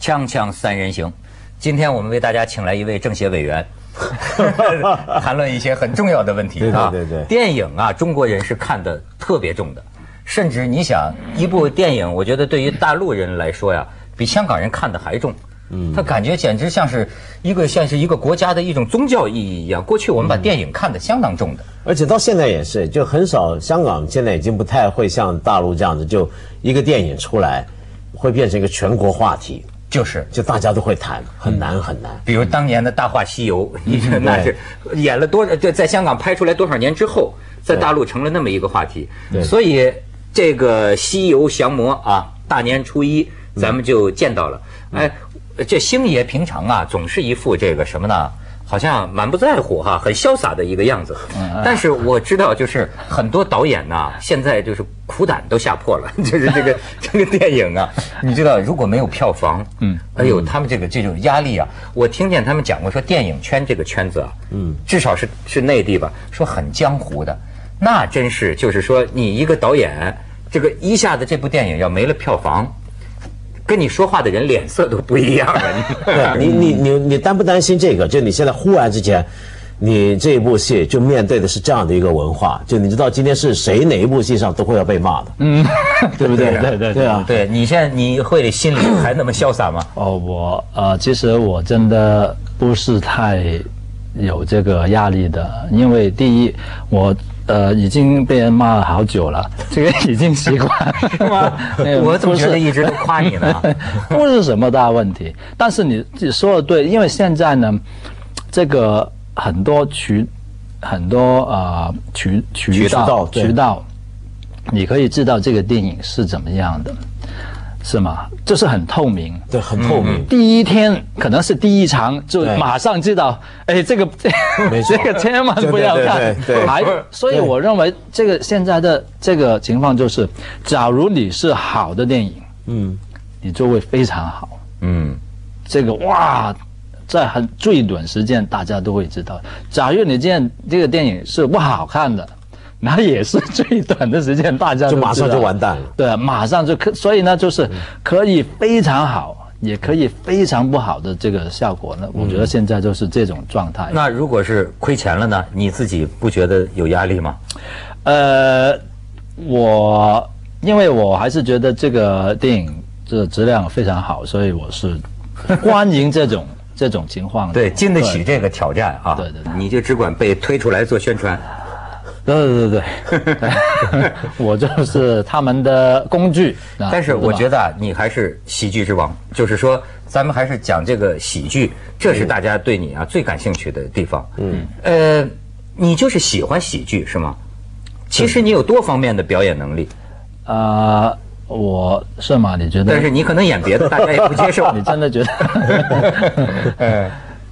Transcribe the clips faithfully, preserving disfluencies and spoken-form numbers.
锵锵三人行，今天我们为大家请来一位政协委员，谈论一些很重要的问题啊。 对对对对， 电影啊，中国人是看得特别重的，甚至你想，一部电影，我觉得对于大陆人来说呀，比香港人看得还重。嗯，他感觉简直像是一个像是一个国家的一种宗教意义一样。过去我们把电影看得相当重的， 而且到现在也是，就很少。香港现在已经不太会像大陆这样子，就一个电影出来，会变成一个全国话题。 就是就大家都会谈，很难很难。 比如当年的《大话西游》，那是演了多少？就在香港拍出来多少年之后，在大陆成了那么一个话题。所以这个西游降魔啊，大年初一咱们就见到了。哎，这星爷平常啊，总是一副这个什么呢？好像满不在乎哈，很潇洒的一个样子。但是我知道，就是很多导演呐，现在就是苦胆都吓破了，就是这个这个电影啊，你知道，如果没有票房，嗯，哎呦，他们这个这种压力啊，我听见他们讲过，说电影圈这个圈子啊，嗯，至少是是内地吧，说很江湖的，那真是就是说，你一个导演，这个一下子这部电影要没了票房。跟你说话的人脸色都不一样了。 对，你你你你担不担心这个？就你现在忽然之间，你这一部戏就面对的是这样的一个文化，就你知道今天是谁哪一部戏上都会要被骂的，嗯，对不对？ 对对对啊， 对你现在你会心里还那么潇洒吗？ 哦，我呃，其实我真的不是太有这个压力的，因为第一我。呃，已经被人骂了好久了，这个已经习惯是吗？我怎么觉得一直都夸你呢？ 不是什么大问题，但是你自己说的对，因为现在呢，这个很多渠很多呃渠渠道渠道，你可以知道这个电影是怎么样的。是吗？就是很透明， 对，很透明。 嗯、第一天可能是第一场，就马上知道，哎，这个这个千万不要看。 对对对， 还所以我认为这个现在的这个情况就是，假如你是好的电影，嗯，你就会非常好，嗯，这个哇，在很最短时间大家都会知道。假如你这样这个电影是不好看的。那也是最短的时间，大家就马上就完蛋了。 对，马上就可，所以呢，就是可以非常好，也可以非常不好的这个效果呢。我觉得现在就是这种状态。 那如果是亏钱了呢？你自己不觉得有压力吗？ 呃，我因为我还是觉得这个电影这质量非常好，所以我是欢迎这种这种情况。 对，经得起这个挑战啊！ 对对对， 你就只管被推出来做宣传。 对对对对，我就是他们的工具。 但是我觉得啊，你还是喜剧之王，就是说，咱们还是讲这个喜剧，这是大家对你啊最感兴趣的地方。嗯，呃，你就是喜欢喜剧是吗？其实你有多方面的表演能力。 啊、呃，我是吗？你觉得？ 但是你可能演别的，大家也不接受。 你真的觉得？呃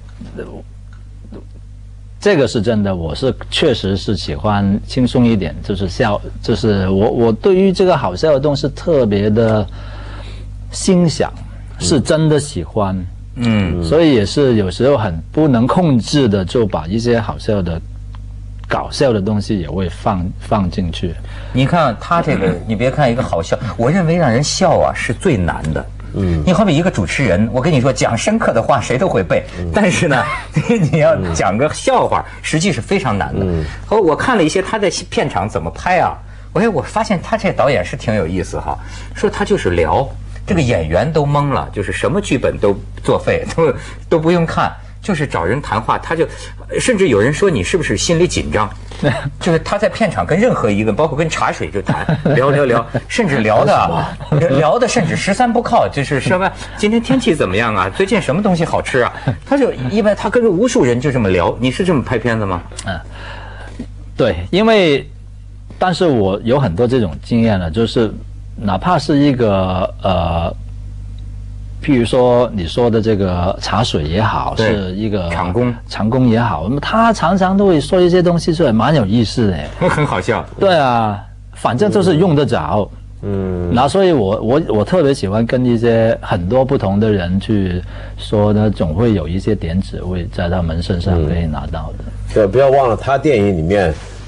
这个是真的，我是确实是喜欢轻松一点，就是笑，就是我我对于这个好笑的东西特别的欣赏，是真的喜欢，嗯，所以也是有时候很不能控制的，就把一些好笑的、搞笑的东西也会放放进去。 你看他这个，你别看一个好笑，我认为让人笑啊是最难的。嗯，你好比一个主持人，我跟你说，讲深刻的话谁都会背，嗯、但是呢，你要讲个笑话，实际是非常难的。嗯，和我看了一些他在片场怎么拍啊，哎，我发现他这导演是挺有意思哈，说他就是聊，这个演员都懵了，就是什么剧本都作废，都都不用看。就是找人谈话，他就，甚至有人说你是不是心里紧张？就是他在片场跟任何一个，包括跟茶水就谈，聊聊聊，甚至聊的聊的甚至十三不靠，就是什么今天天气怎么样啊？最近什么东西好吃啊？他就一般他跟无数人就这么聊。你是这么拍片子吗？ 嗯，对，因为，但是我有很多这种经验了，就是哪怕是一个呃。譬如说你说的这个茶水也好，是一个长工， 长工也好，那么他常常都会说一些东西出来，蛮有意思的， 很好笑。 对啊，反正就是用得着。嗯，那所以我我我特别喜欢跟一些很多不同的人去说呢，总会有一些点子会在他们身上可以拿到的。 嗯、对，不要忘了他电影里面。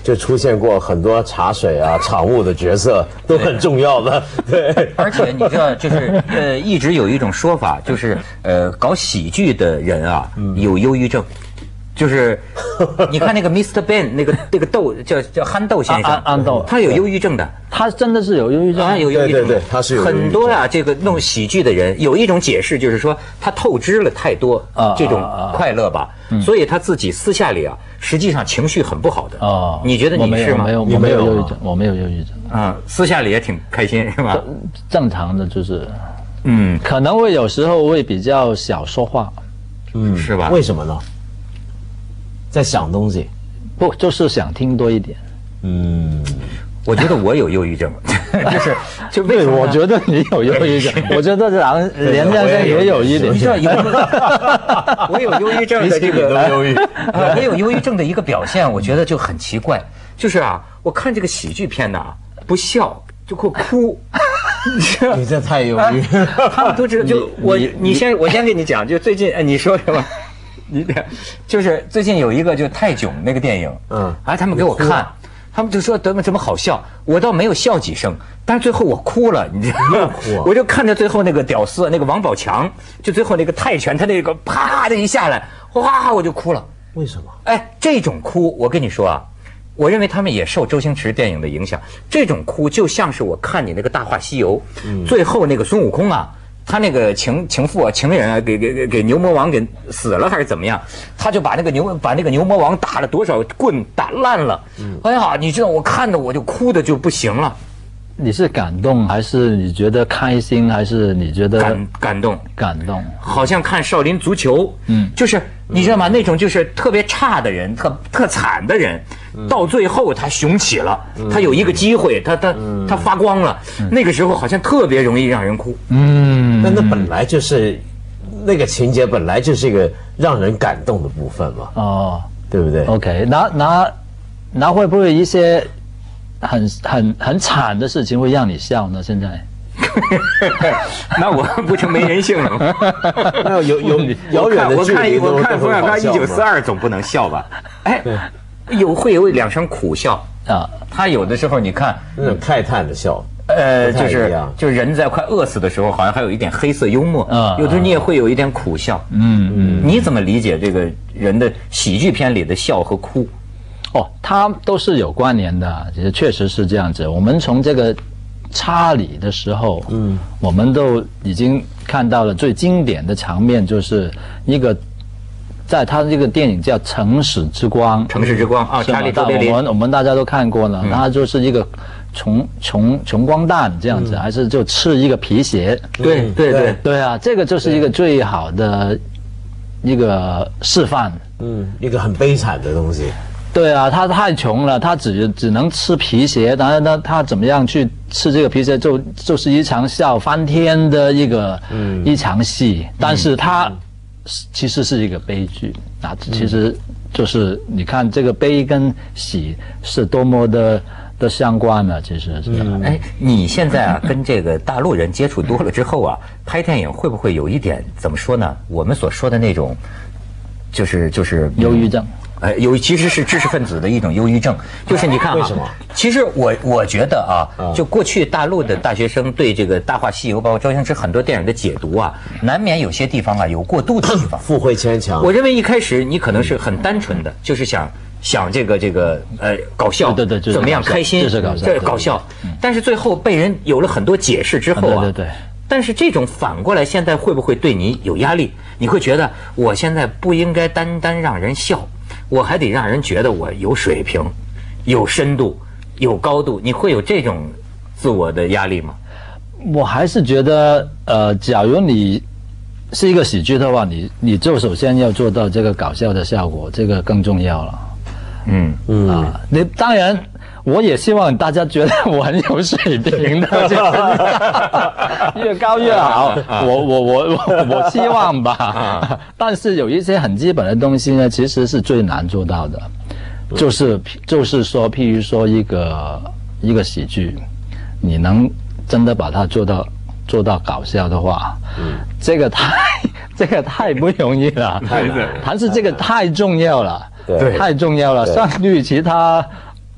就出现过很多茶水啊、场务的角色，都很重要的。对， 而且你知道，就是呃，一直有一种说法，就是呃，搞喜剧的人啊，有忧郁症。就是你看那个 mister Ben 那个那个豆叫叫憨豆先生， 安安豆， 他有忧郁症的， 他真的是有忧郁症， 他有忧郁症， 对对对，他是有很多啊。这个弄喜剧的人有一种解释，就是说他透支了太多这种快乐吧，所以他自己私下里啊，实际上情绪很不好的。哦，你觉得你是吗？ 没有，我没有忧郁症，我没有忧郁症。 嗯，私下里也挺开心，是吧？ 正常的就是，嗯，可能会有时候会比较少说话， 嗯， 是吧？ 为什么呢？在想东西， 不就是想听多一点？ 嗯， 我觉得我有忧郁症，就是就为什么？ 我觉得你有忧郁症，我觉得梁梁先生也有一点。 你知道有我有忧郁症的这个都忧郁， 我有忧郁症的一个表现，我觉得就很奇怪，就是啊，我看这个喜剧片呐，不笑就会哭。 你这太忧郁， 他们都知道。就我，你先，我先跟你讲，就最近，哎，你说什么？你就是最近有一个就泰囧那个电影，嗯，哎，他们给我看，他们就说怎么怎么好笑，我倒没有笑几声，但是最后我哭了，你知道吗？我就看着最后那个屌丝那个王宝强，就最后那个泰拳，他那个啪的一下来，哗，我就哭了。 为什么？ 哎，这种哭，我跟你说啊，我认为他们也受周星驰电影的影响，这种哭就像是我看你那个《大话西游》，嗯，最后那个孙悟空啊。他那个情情妇啊，情人啊，给给给给牛魔王给死了还是怎么样？他就把那个牛把那个牛魔王打了多少棍打烂了。嗯，哎呀，你知道我看着我就哭的就不行了。 你是感动还是你觉得开心还是你觉得感感动？ 感动， 好像看少林足球，嗯，就是你知道吗？那种就是特别差的人，特特惨的人，到最后他雄起了，他有一个机会，他他他发光了，那个时候好像特别容易让人哭。 嗯，那那本来就是那个情节本来就是一个让人感动的部分嘛。哦，对不对 ？OK， 那那那会不会一些？很很很惨的事情会让你笑呢？现在， 那我不成没人性了吗？ 那有有遥远的距离我看我看冯小刚一九四二总不能笑吧？哎，有会有两声苦笑啊。他有的时候你看那种慨叹的笑， 呃，就是就人在快饿死的时候，好像还有一点黑色幽默啊。有的时候你也会有一点苦笑。嗯嗯，你怎么理解这个人的喜剧片里的笑和哭？ 哦，它都是有关联的，其实确实是这样子。我们从这个查理的时候，嗯，我们都已经看到了最经典的场面，就是一个在他这个电影叫《城市之光》， 城市之光啊，查理特别我们我们大家都看过了，他就是一个穷穷穷光蛋这样子，还是就吃一个皮鞋？ 对对对对啊，这个就是一个最好的一个示范， 嗯，一个很悲惨的东西。 对啊，他太穷了，他只只能吃皮鞋，当然他他怎么样去吃这个皮鞋，就就是一场笑翻天的一个、嗯、一场戏，但是他、嗯、其实是一个悲剧啊，其实就是你看这个悲跟喜是多么的的相关呢？其实是。 嗯、哎，你现在啊跟这个大陆人接触多了之后啊，拍电影会不会有一点怎么说呢？我们所说的那种，就是就是忧郁症。 呃，有其实是知识分子的一种忧郁症，就是你看啊， 为什么？ 其实我我觉得啊，就过去大陆的大学生对这个《大话西游》包括周星驰很多电影的解读啊，难免有些地方啊有过度的地方， 附会牵强。 我认为一开始你可能是很单纯的，就是想想这个这个呃搞笑， 对对对， 怎么样开心， 这是搞笑， 这搞笑。但是最后被人有了很多解释之后啊， 对对对。 但是这种反过来，现在会不会对你有压力？你会觉得我现在不应该单单让人笑。我还得让人觉得我有水平、有深度、有高度，你会有这种自我的压力吗？ 我还是觉得，呃，假如你是一个喜剧的话，你你就首先要做到这个搞笑的效果，这个更重要了。嗯嗯啊，你当然。我也希望大家觉得我很有水平的，越高越好。我我我我我希望吧，但是有一些很基本的东西呢，其实是最难做到的，就是就是说，譬如说一个一个喜剧，你能真的把它做到做到搞笑的话，嗯，这个太这个太不容易了，但是这个太重要了，对，太重要了，相对于其他。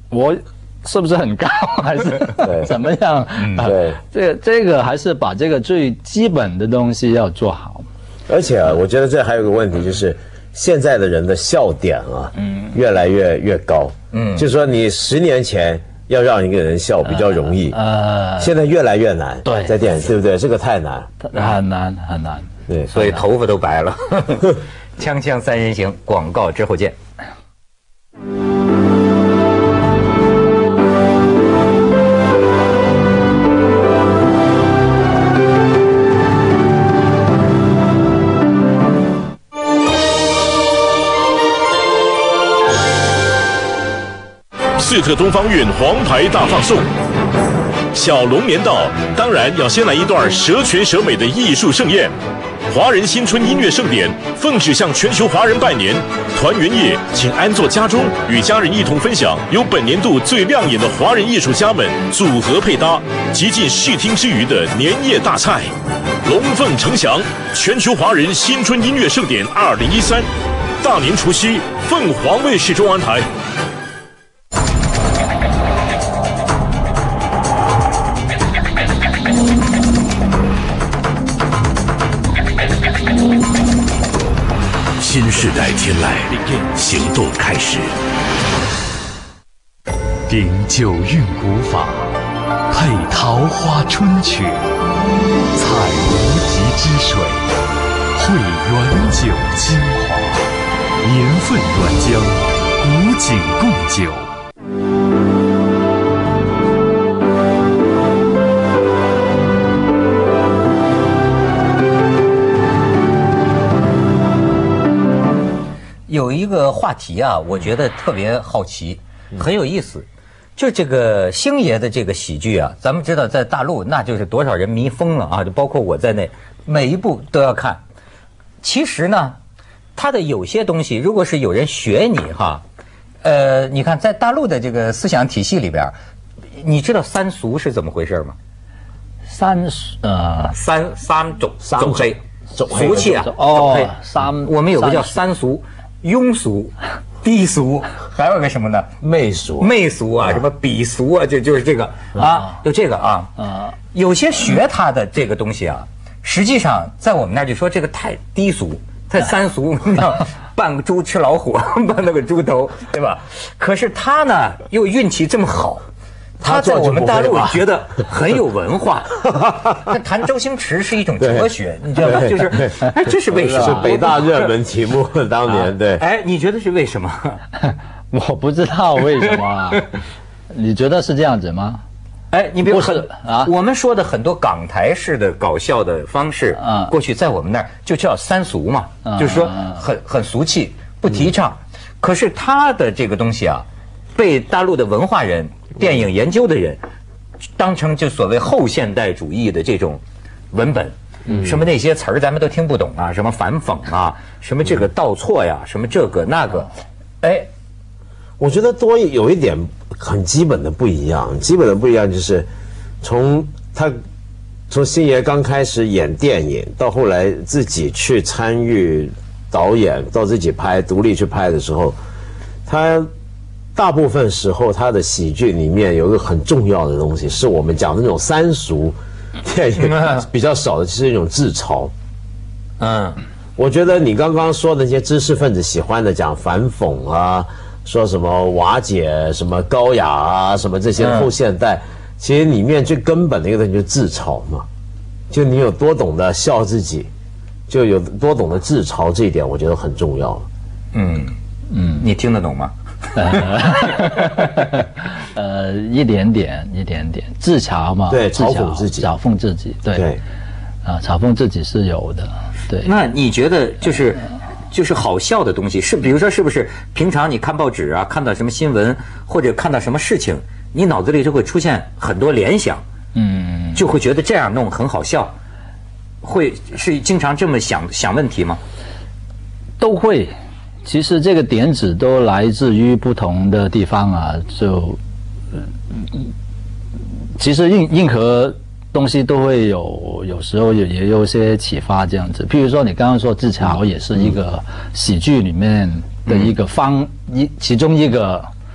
我是不是很高，还是怎么样？ 嗯、对， 这个这个还是把这个最基本的东西要做好。 而且啊，我觉得这还有个问题就是。现在的人的笑点啊，嗯，越来越越高，嗯，就是说你十年前要让一个人笑比较容易，呃，现在越来越难， 对， 在电影对不对？这个太难， 很难很难， 对， 所以头发都白了。锵锵三人行，广告之后见。 四特东方韵黄牌大放送，小龙年到，当然要先来一段蛇拳蛇美的艺术盛宴。华人新春音乐盛典，奉旨向全球华人拜年。团圆夜，请安坐家中，与家人一同分享由本年度最亮眼的华人艺术家们组合配搭，极尽视听之娱的年夜大菜。龙凤呈祥，全球华人新春音乐盛典二零一三，大年除夕，凤凰卫视中安台。新时代天籁，行动开始。顶九韵古法，配桃花春曲，采无极之水，汇原酒精华，年份原浆，古井贡酒。 有一个话题啊，我觉得特别好奇，很有意思。就这个星爷的这个喜剧啊，咱们知道在大陆那就是多少人迷疯了啊，就包括我在内，每一部都要看。其实呢，他的有些东西，如果是有人学你哈，呃，你看在大陆的这个思想体系里边，你知道三俗是怎么回事吗？ 三呃三三种种黑俗气啊， 哦，三我们有个叫三俗。庸俗、低俗，还有个什么呢？ 媚俗、 媚俗啊，什么鄙俗啊，就就是这个啊，就这个啊。啊，有些学他的这个东西啊，实际上在我们那儿就说这个太低俗、太三俗，你知道，扮个猪吃老虎，扮那个猪头，对吧？可是他呢，又运气这么好。他在我们大陆觉得很有文化，但谈周星驰是一种哲学，你知道吗？就是，哎，这是为什么？ 是北大热门题目，当年对。 哎，你觉得是为什么？ 我不知道为什么啊。你觉得是这样子吗？ 哎，你比如说啊，我们说的很多港台式的搞笑的方式，啊，过去在我们那儿就叫三俗嘛，就是说很很俗气，不提倡。可是他的这个东西啊，被大陆的文化人。电影研究的人当成就所谓后现代主义的这种文本，嗯、什么那些词儿咱们都听不懂啊，什么反讽啊，什么这个倒错呀，什么这个那个，哎， 我觉得多有一点很基本的不一样，基本的不一样就是从他从星爷刚开始演电影，到后来自己去参与导演，到自己拍独立去拍的时候，他。大部分时候，他的喜剧里面有一个很重要的东西，是我们讲的那种三俗电影比较少的，就是一种自嘲。嗯，我觉得你刚刚说的那些知识分子喜欢的讲反讽啊，说什么瓦解、什么高雅啊，什么这些后现代，其实里面最根本的一个东西就是自嘲嘛。就你有多懂得笑自己，就有多懂得自嘲，这一点我觉得很重要。 嗯嗯，你听得懂吗？ 呃，一点点，一点点，自嘲嘛， 对，嘲讽自己， 嘲讽自己，对，对，啊，嘲讽自己是有的，对。 那你觉得就是就是好笑的东西，是比如说是不是平常你看报纸啊，看到什么新闻或者看到什么事情，你脑子里就会出现很多联想，嗯，就会觉得这样弄很好笑，会是经常这么想想问题吗？ 都会。其实这个点子都来自于不同的地方啊，就，其实任任何东西都会有，有时候也也有一些启发这样子。譬如说你刚刚说自嘲也是一个喜剧里面的一个方一其中一个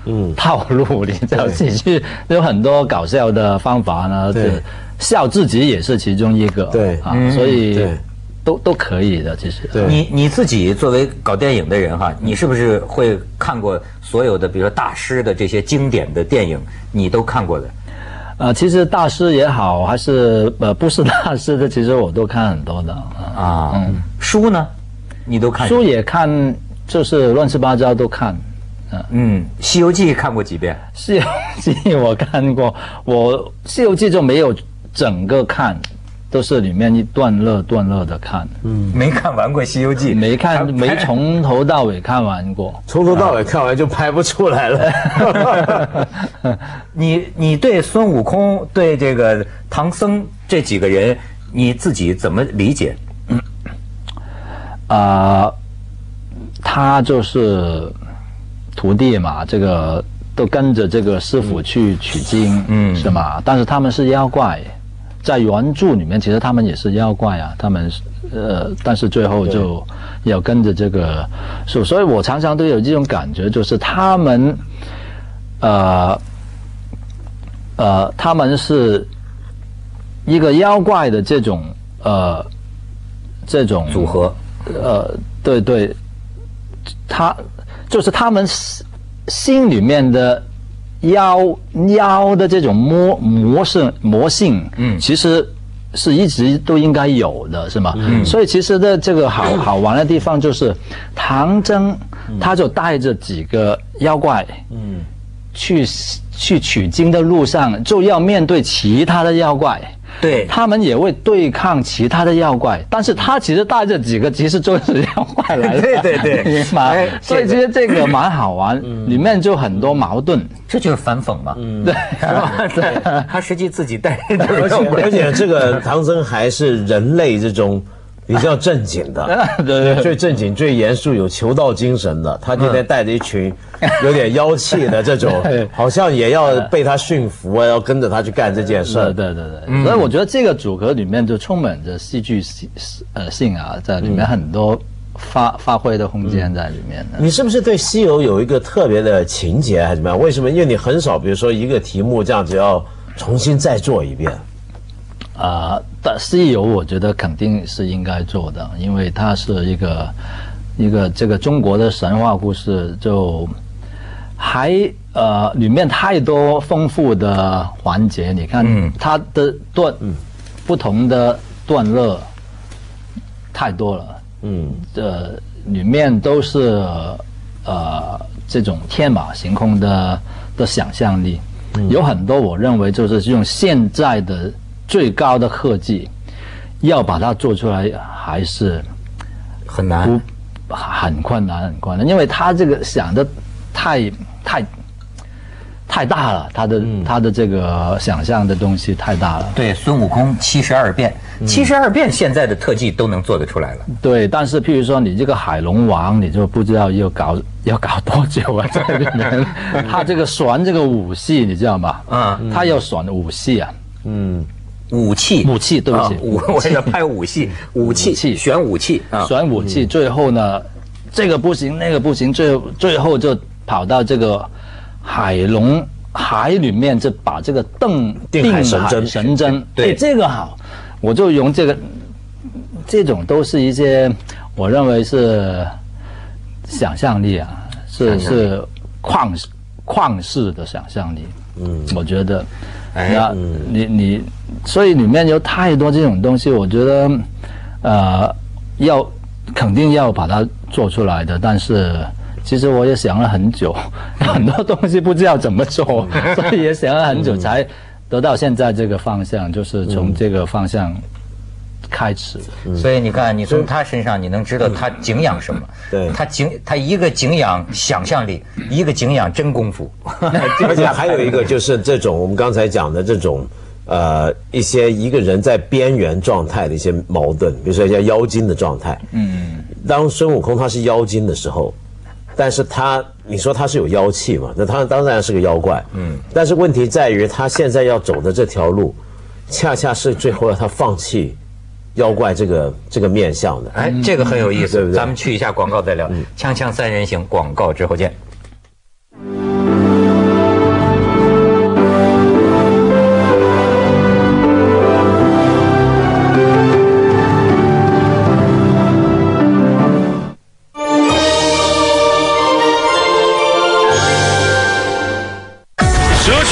嗯套路，你知道喜剧有很多搞笑的方法呢， 对， 笑自己也是其中一个， 对啊，所以对都都可以的，其实。 对你你自己作为搞电影的人哈，你是不是会看过所有的，比如说大师的这些经典的电影，你都看过的？ 呃，其实大师也好，还是呃不是大师的，其实我都看很多的啊。嗯，书呢，你都看？ 书也看，就是乱七八糟都看。 嗯，《西游记》看过几遍？ 《西游记》我看过，我《西游记》就没有整个看，都是里面一段落段落的看。 嗯，没看完过《西游记》， 没看，没从头到尾看完过。 从头到尾看完就拍不出来了。 你你对孙悟空、对这个唐僧这几个人，你自己怎么理解？ 嗯，啊、呃，他就是徒弟嘛，这个都跟着这个师傅去取经，嗯，是吗？但是他们是妖怪，在原著里面其实他们也是妖怪啊，他们呃，但是最后就要跟着这个师傅，所以我常常都有这种感觉，就是他们，呃，呃，他们是一个妖怪的这种呃这种组合， 呃，对对，他。就是他们心里面的妖妖的这种魔魔性魔性，嗯，其实是一直都应该有的，是吗？嗯，所以其实的这个好好玩的地方就是唐僧，他就带着几个妖怪，嗯，去去取经的路上就要面对其他的妖怪。 对， 他们也会对抗其他的妖怪，但是他其实带着几个其实就是妖怪来的， 对对对， 明白？所以其实这个蛮好玩，里面就很多矛盾， 这就是反讽嘛，嗯，对，是吧？对，他实际自己带着， 而且而且这个唐僧还是人类这种比较正经的， 对对， 最正经、最严肃、有求道精神的，他今天带着一群有点妖气的这种，好像也要被他驯服啊，要跟着他去干这件事。 对对对对，所以我觉得这个组合里面就充满着戏剧性呃性啊，在里面很多发发挥的空间在里面。 你是不是对西游有一个特别的情节还是怎么样？为什么？因为你很少，比如说一个题目这样子要重新再做一遍。 啊，但西游我觉得肯定是应该做的，因为它是一个一个这个中国的神话故事，就还呃里面太多丰富的环节。你看它的段、嗯、不同的段落太多了，嗯，呃，里面都是呃这种天马行空的的想象力，嗯、有很多我认为就是用现在的最高的科技，要把它做出来还是很难， 很困难，很困难，因为他这个想的太太太大了，他的、嗯、他的这个想象的东西太大了。 对，孙悟空七十二变，七十二变现在的特技都能做得出来了。 对，但是譬如说你这个海龙王，你就不知道要搞要搞多久啊，在里面，他这个选这个武戏，你知道吗？嗯，他要选武戏啊，嗯。 武器， 武器，对不起， 武，我要拍武器，武器，选武器， 选武器，最后呢，这个不行，那个不行，最最后就跑到这个海龙海里面，就把这个定定海神针， 神针，对，这个好，我就用这个，这种都是一些我认为是想象力啊，是是旷旷世的想象力，嗯，我觉得。那你你，所以里面有太多这种东西，我觉得，呃，要肯定要把它做出来的。但是其实我也想了很久，很多东西不知道怎么做，所以也想了很久才得到现在这个方向，就是从这个方向开始。 嗯、所以你看，你从他身上你能知道他敬仰什么？对，他敬他一个敬仰想象力，一个敬仰真功夫， 而且还有一个就是这种我们刚才讲的这种呃一些一个人在边缘状态的一些矛盾，比如说像妖精的状态。嗯，当孙悟空他是妖精的时候，但是他你说他是有妖气嘛？那他当然是个妖怪。嗯，但是问题在于他现在要走的这条路，恰恰是最后他放弃妖怪这个这个面向的。 哎，这个很有意思，对不对？咱们去一下广告再聊。锵锵三人行，广告之后见。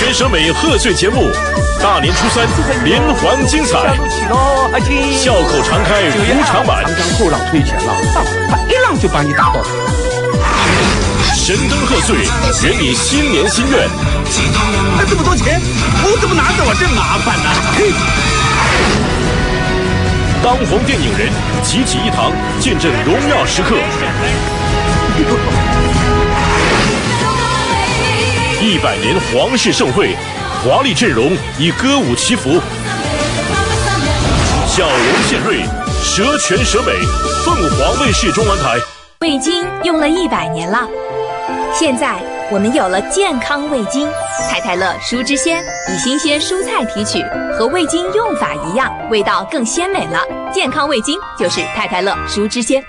全蛇美贺岁节目，大年初三连环精彩，笑口常开无常版， 长江后浪推前浪，他一浪就把你打倒。 神灯贺岁，圆你新年心愿。 那这么多钱，我怎么拿走啊？真麻烦呐！嘿。 当红电影人齐聚一堂，见证荣耀时刻。一百年皇室盛会，华丽阵容以歌舞祈福。小龙献瑞，蛇拳蛇美，凤凰卫视中文台。 味精用了一百年了，现在我们有了健康味精，太太乐蔬之鲜，以新鲜蔬菜提取，和味精用法一样，味道更鲜美了。健康味精就是太太乐蔬之鲜。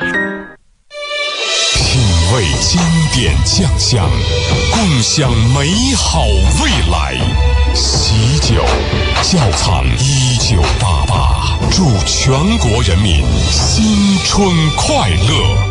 品味经典酱香，共享美好未来。喜酒窖藏一九八八，祝全国人民新春快乐。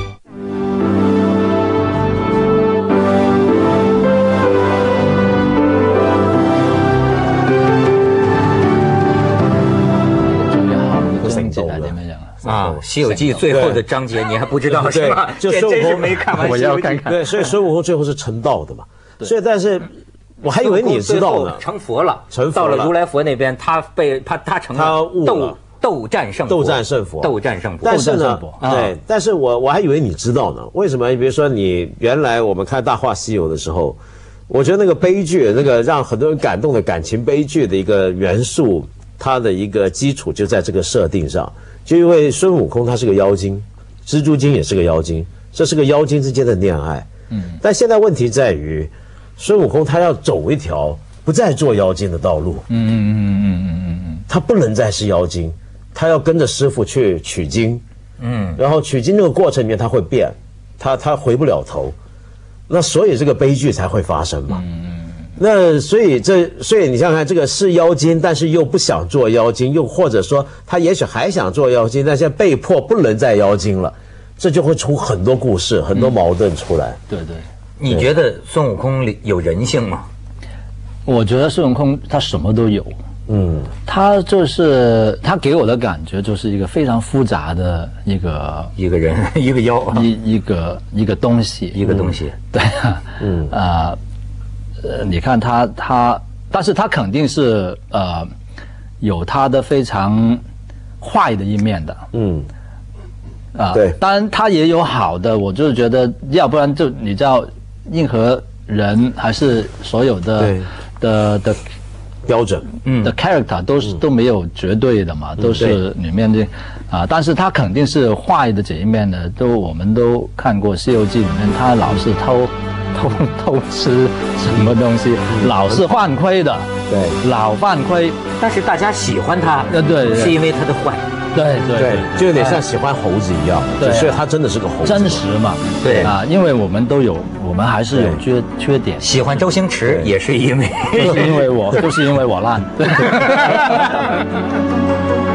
啊，《西游记》最后的章节你还不知道是吧？ 就孙悟空没看完， 我要看看。 对，所以孙悟空最后是成道的嘛。所以，但是我还以为你知道呢， 成佛了， 成佛了。 到了如来佛那边，他被他他成了他悟了， 斗战胜佛， 斗战胜佛， 斗战胜佛。 但是呢，对，但是我我还以为你知道呢。为什么？比如说你原来我们看《大话西游》的时候，我觉得那个悲剧，那个让很多人感动的感情悲剧的一个元素，它的一个基础就在这个设定上。就因为孙悟空他是个妖精，蜘蛛精也是个妖精，这是个妖精之间的恋爱。嗯，但现在问题在于，孙悟空他要走一条不再做妖精的道路。嗯嗯嗯嗯嗯嗯嗯，他不能再是妖精，他要跟着师傅去取经。嗯，然后取经这个过程里面他会变，他他回不了头，那所以这个悲剧才会发生嘛。嗯。那所以这所以你想想看，这个是妖精，但是又不想做妖精，又或者说他也许还想做妖精，但现在被迫不能再妖精了，这就会出很多故事，很多矛盾出来。嗯、 对对， 你觉得孙悟空里有人性吗？ 我觉得孙悟空他什么都有。嗯，他就是他给我的感觉就是一个非常复杂的一个一个人一个妖一一个一个东西一个东西。 嗯、对，嗯啊。呃，你看他他，但是他肯定是呃有他的非常坏的一面的，嗯，啊，对，当然他也有好的，我就是觉得，要不然就你知道，任何人还是所有的的的标准， 嗯，的 character 都是、嗯、都没有绝对的嘛，都是里面的啊，但是他肯定是坏的这一面的，都我们都看过《西游记》里面，他老是偷。偷偷吃什么东西，老是犯规的， 对， 老犯规。 但是大家喜欢他， 呃，对， 是因为他的坏， 对对对， 就有点像喜欢猴子一样，对，所以他真的是个猴子， 真实嘛， 对啊，因为我们都有，我们还是有缺缺点。 喜欢周星驰也是因为， 就是因为我，就是因为我烂。